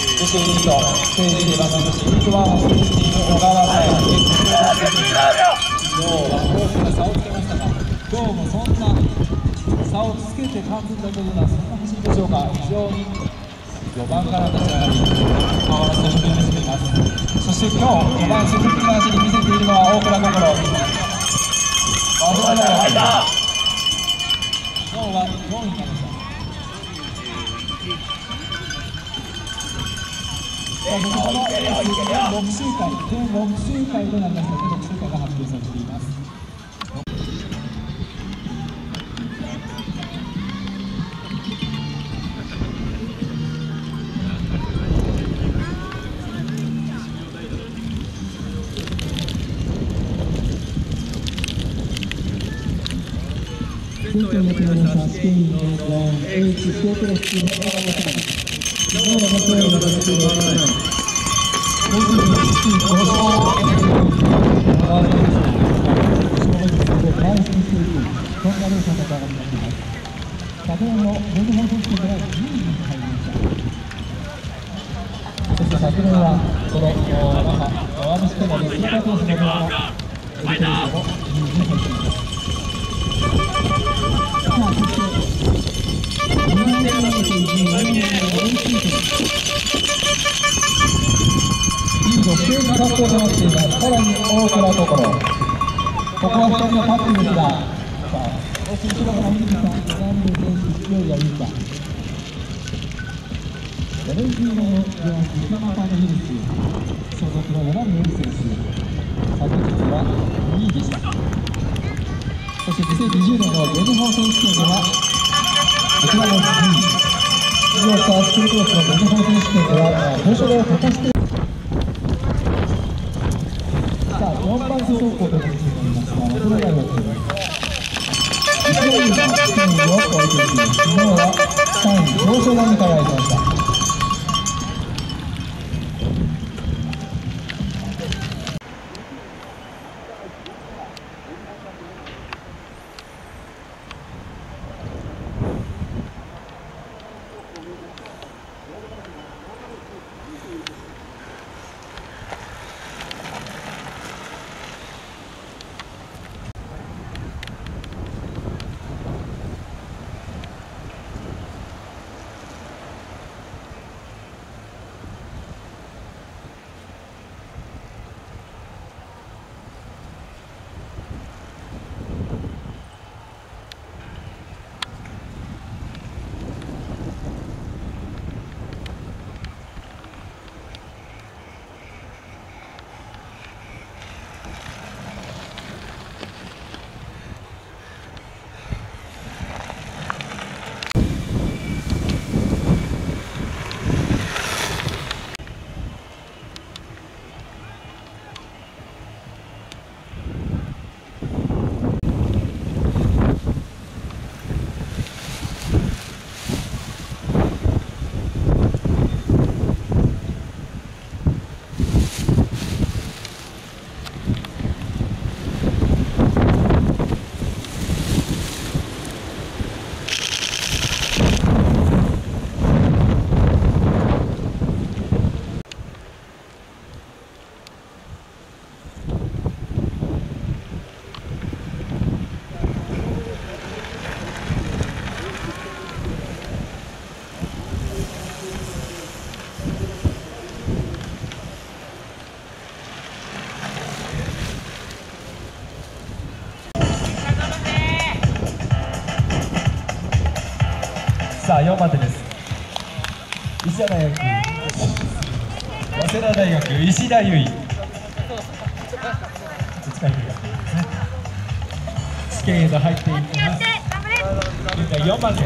女子エリートステージでます女子エリート1を制している小川さん、今日は大きな差をつけましたが、今日もそんな差をつけて勝つんだというような、そんな走りでしょうか。非常に4番から立ち上がり、変わらずと見せています。そして今日5番鈴木の走り見せているのは大倉心。 早稲田大学今日は4位になりました。このレース6周回、全6周回となりましたので、6周回が発表されています。前回のプロレスは試験員のH スポーツレスチームの山本さん。今日の発表を出していただきます。今回の試験この試験をかけているワールドレースの前進していくそんなレースの方がになっています。昨年の全日本選手権では2位に入りました。そして昨年はこの那覇ワームスペダでスーパーコースの動画のエリトレースの2位に入っています。危険な格好となっています。さらに大きなところ、ここは2人のタッチですが、そして後ろから水木さん、南部選手、勢いがいいか。オレンジ色の西山パンヒルス、所属の山見選手、昨日は2位でした。そして2020年の全日本選手権では、こちらも2位。出場したスクールコースの全日本選手権では、表彰台を果たして4番走行ということになりますが、早稲田大学1位が3位を超えていきます。昨日は3位、表彰台に輝いていました。さあ4番手です。石田大学、早稲田大学、石田優衣。試験へと入っていきます。現在4番手。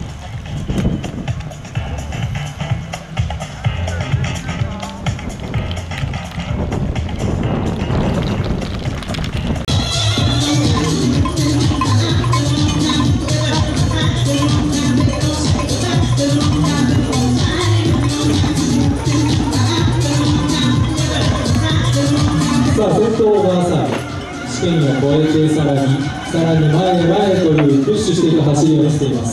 さあ、先頭を回さない試験を越えてさらに前へというプッシュしていく走りを見せています。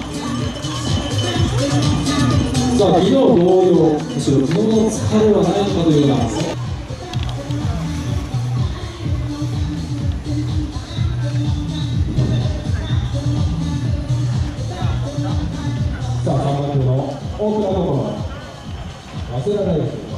さあ、昨日同様、むしろ昨日の疲れはないのかというような。さあ、3番手の大倉心、早稲田大学。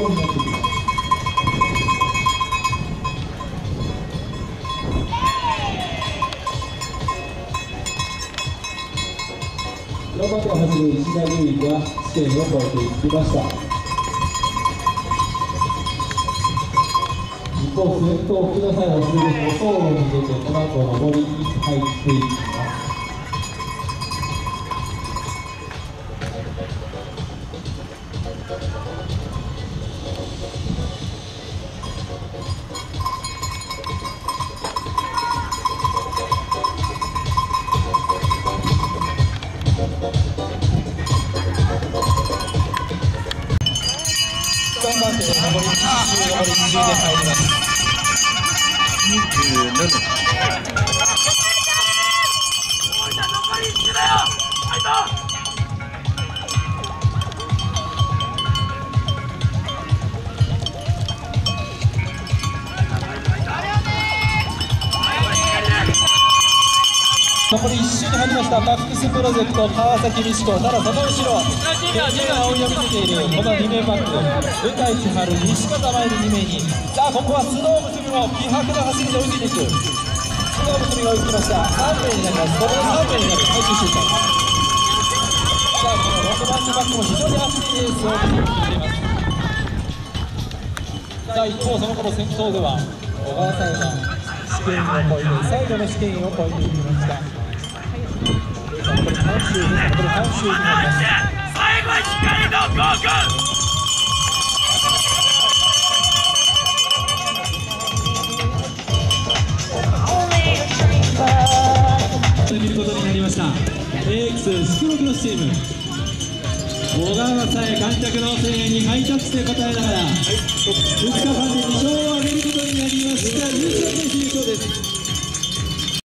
になってきます。4番を走る石田優衣が試験を超えていきました。一方、先頭、木田さんを走る舗装路に出て、この後上りに入っていきます。3番手で上り1周で入ります。27。残り1周に入りました。マックスプロジェクト川崎美智子、ただその後ろ懸命な追いを見せているこの2名バック、向井千春、西方真由美2名に、さあここは須藤結美も気迫の走りで追いついていく。須藤結美が追いつきました。3名になります。ここで3名になる最終周回。さあこの6番手バックも非常に熱いレースを見せています。さあ一方その頃先頭では小川さんが試験を超えて最後の試験を超えていきました。残り3周になります。 最後は光のゴーゴー見ることになりました。 AX シクロクロスチーム、小川さえ観客の声援にハイタッチで応えながら2日間で2勝を挙げることになりました。優勝選手優勝です。